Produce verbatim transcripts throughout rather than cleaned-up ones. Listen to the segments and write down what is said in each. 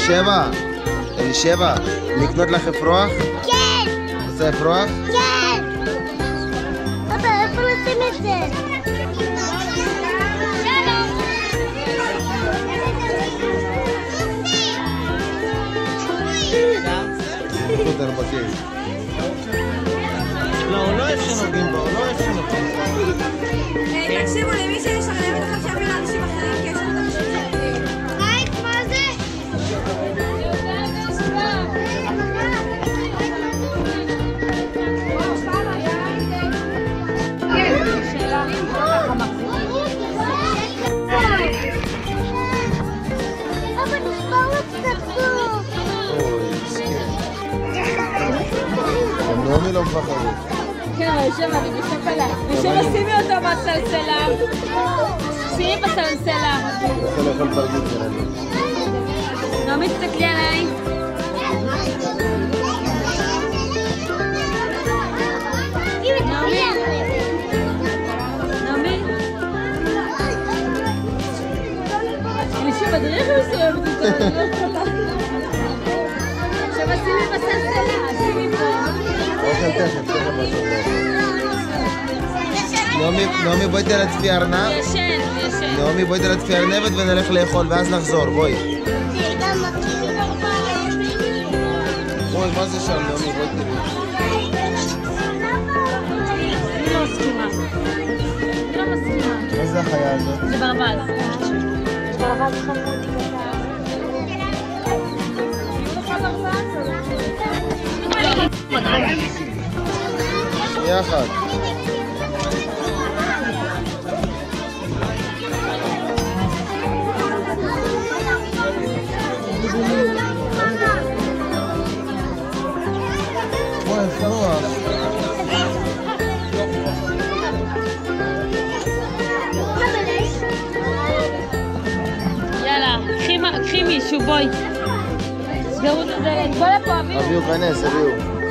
אלישבע, אלישבע, לקנות לך אפרוח? כן! רוצה אפרוח? כן! אבא, איפה לשים את זה? לא, הוא לא אוהב שנוגעים בו, הוא לא אוהב שנוגעים בו. תקשיבו, למי שישלם את עכשיו שיביא לאנשים אחרים, כי יש לנו את אנשים אחרים. רייט, מה זה? אבא, נשבר לו קצת פה. אוי, מסכן. גם נעמי לא מפחדת. כן, יושב, אני יושב עליה. יושב, שימי אותו בסלסלה. שימי בסלסלה. רוצה לאכול פרגית ילדים. נעמי, תסתכלי עליי. נעמי. נעמי. יושב, הדריך מסוימת אותו, אני לא יכולה. עכשיו, שימי בסלסלה, שימי פה. אוכל תכף, תכף משהו. נעמי, נעמי בואי תלטפי ארנב. ישן, ישן. נעמי בואי תלטפי ארנבת ונלך לאכול ואז נחזור, בואי. בואי, מה זה שם, נעמי? בואי תראי. אני לא מסכימה. אני לא מסכימה. מה זה החיה הזאת? זה ברווז. ברווז חמוד. יחד. וואי, פרוח. יאללה, קחי מישהו, בואי. סגרו את הדלת. בוא לפה, אביו. אביו, כנס, אביו.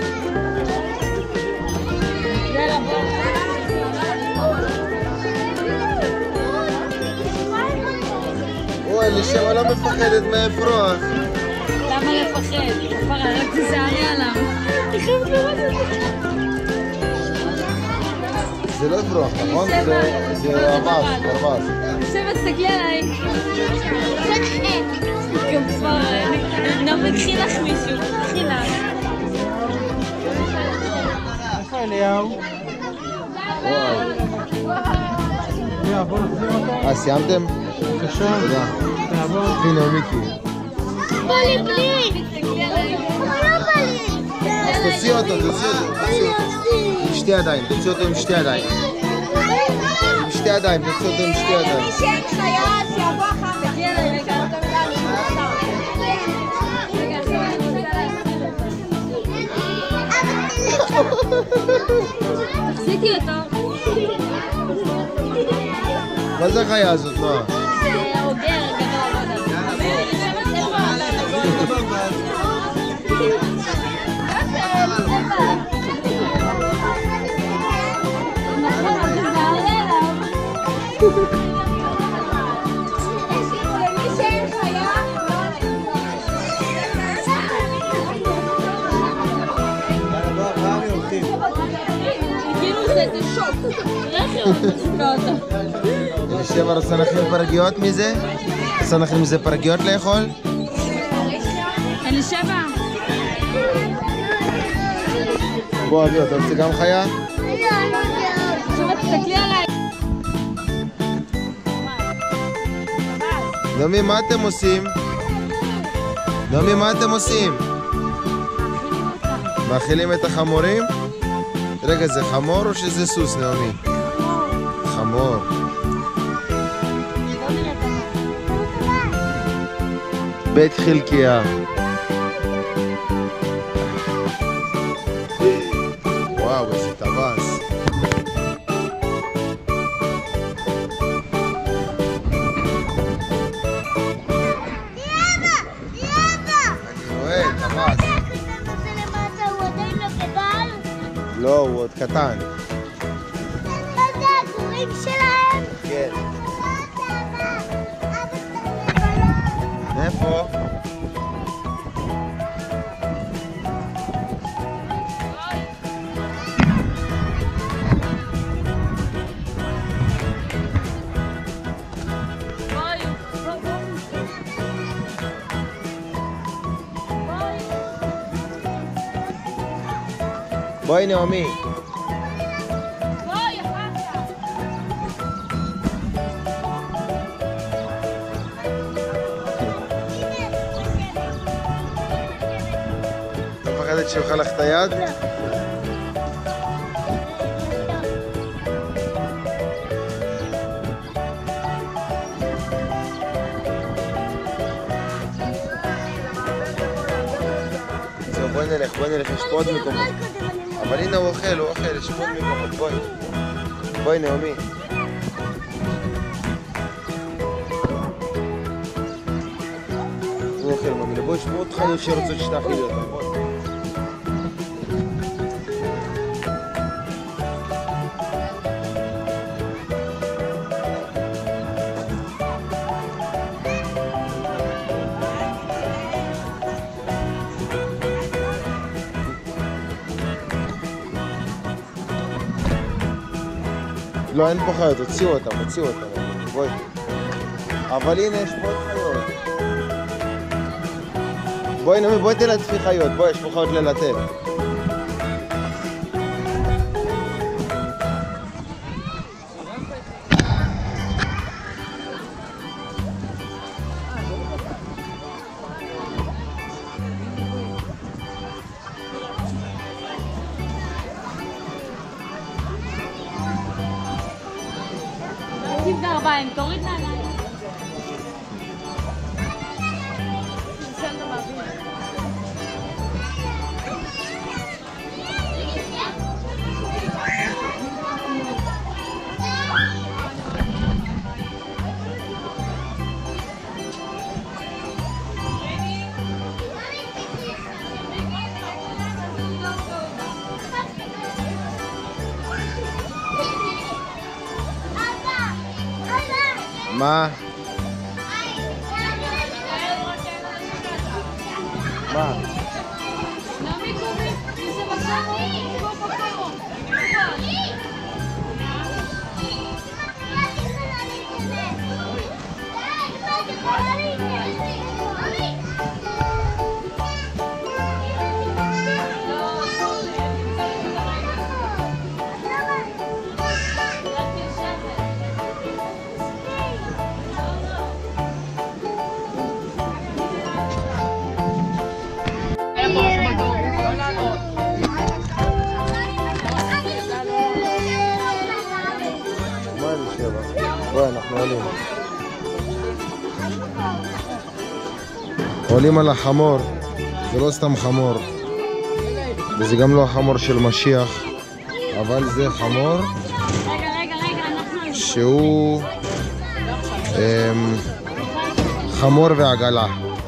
יאללה, בוא. וואי, אלישבע לא מפחדת מאפרוח. למה לפחד? כפרה, רק תזעני עליו. אני חייבת לראות את זה. זה לא אפרוח, נכון? זה ברווז, ברווז. יושבת, תסתכלי עליי. כפרה, נעמי, קחי לך מישהו. קחי לך. איפה אליהו? יאללה, בוא נחזיר אותו. אה, סיימתם? בבקשה. תודה. תעבור. הנה, מיקי. בא לי בלי! לא בא לי! אז תוציא אותו, תוציא אותו, תוציא אותו. עם שתי ידיים, תוציא אותו עם שתי ידיים. עם שתי ידיים, תוציא אותו עם שתי ידיים. מי שאין חיה, שיבוא אחר כך. תגיע אליי, רגע. תחזיקי אותו. מה זה החיה הזאת, נועה? זה אוגר גדול. למי שאין חיה, כאילו זה שוק. אלישבע רוצה להכין פרגיות מזה? רוצה להכין מזה פרגיות לאכול? אלישבע. בוא אביו, אתה רוצה גם חיה? עכשיו תסתכלי עליי. נעמי, מה אתם עושים? נעמי, מה אתם עושים? מאכילים את החמורים? רגע, זה חמור או שזה סוס, נעמי? חמור. בית חלקיה. וואו, איזה טווס. לא, הוא עוד קטן. זה הגורים שלהם? כן. איפה? בואי נעמי. בואי, אחר כך. את מפחדת שיאכל לך את היד? זהו, בואי נלך, בואי נלך, יש פה עוד מקומות. אבל הנה הוא אוכל, הוא אוכל, יש פה עוד מקומות, בואי. בואי נעמי. הוא אוכל ממילה, בואי, יש פה עוד חיות שרוצות שתאכילי אותם, בואי. לא, אין פה חיות, הוציאו אותם, הוציאו אותם, בואי. אבל הנה, יש פה עוד חיות. בואי נעמי, בואי תלטפי חיות, בואי, יש פה חיות ללטף. תוריד גרביים, תוריד נעליים. מה? מה? נעמי קובי, זה מקום, קומו קומו. מה אני שבע? בואי, אנחנו עולים. עולים על החמור, זה לא סתם חמור. וזה גם לא החמור של משיח, אבל זה חמור רגע, רגע, רגע, אנחנו... שהוא אמ, חמור ועגלה.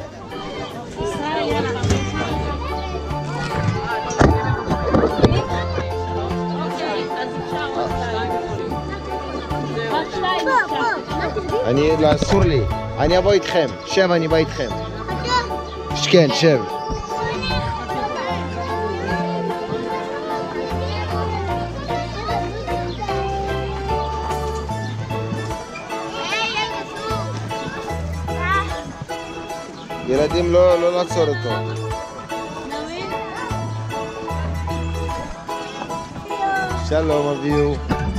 אני, לא, אסור לי. אני אבוא איתכם. שב, אני בא איתכם. כן, שב. ילדים, לא, לא לעצור אותו. שלום, אביהו.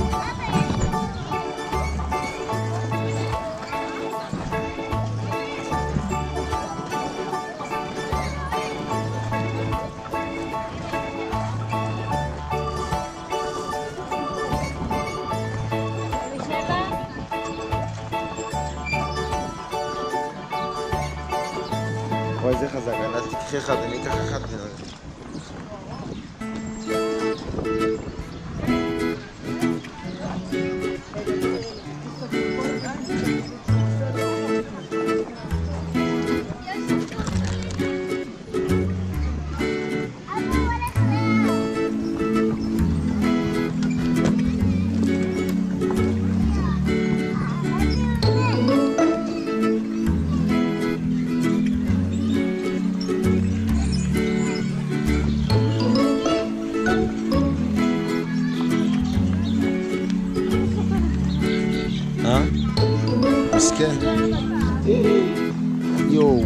וואי, זה חזק, אז תקחי אחד, אני אקח אחד. מסכן. יואו.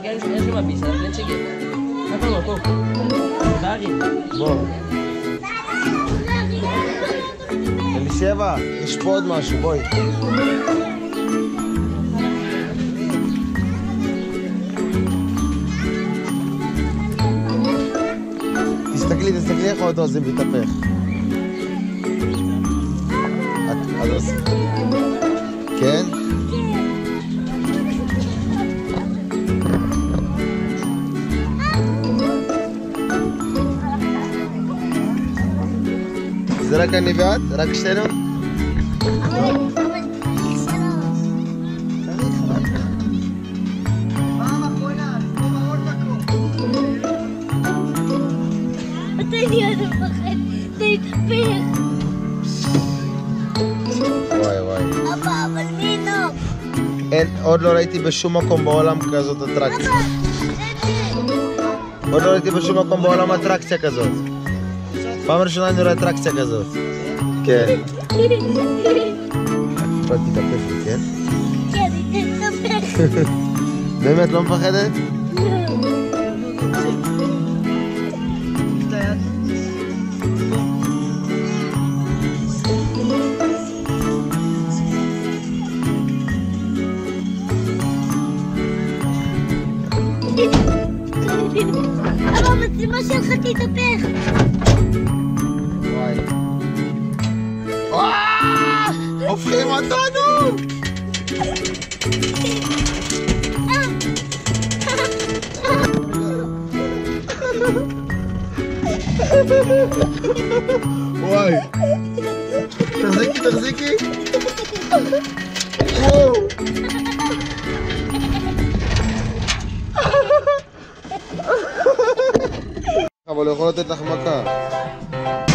Again, יש שם ביסה, let's get. אתה לא, פה. דארי. בוא. אלישבע, יש פה עוד משהו, בואי. תסתכלי, תסתכלי איך האוטו הזה מתהפך. את, את עושה. כן? זה רק אני ואת? רק שתינו? וואי וואי. אבא, אבל מי נוק? אין, עוד לא ראיתי בשום מקום בעולם כזאת אטרקציה. עוד לא ראיתי בשום מקום בעולם אטרקציה כזאת. פעם ראשונה אני רואה אטרקציה כזאת. כן. כבר תתהפך לי, כן? כן, היא תתהפך. באמת לא מפחדת? אבל המצלמה שלך תתהפך. וואי. וואו! הופכים אותנו! וואי. תחזיקי, תחזיקי. וואו. אבל הוא יכול לתת לך מכה.